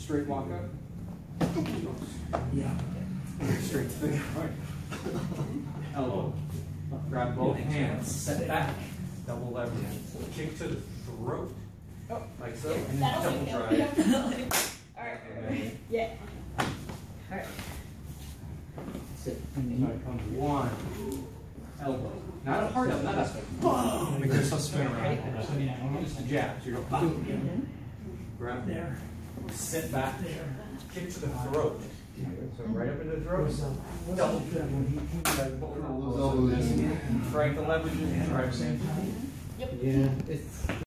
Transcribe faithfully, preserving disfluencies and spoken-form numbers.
straight walk up. Yeah. Straight thing. Right. Elbow. Grab both hands. Set back. Double leverage. Kick to the throat. Oh, like so. And then double drive. All right. Yeah. All right. Sit. So it comes one. Elbow. Not a hard elbow. Not a boom. Make yourself spin around. Just a jab. So you're boom. Grab there. Sit back there. Kick to the throat. So right up into the throat. Double. Right the leverage. Try the same time. Yep. Yeah. It's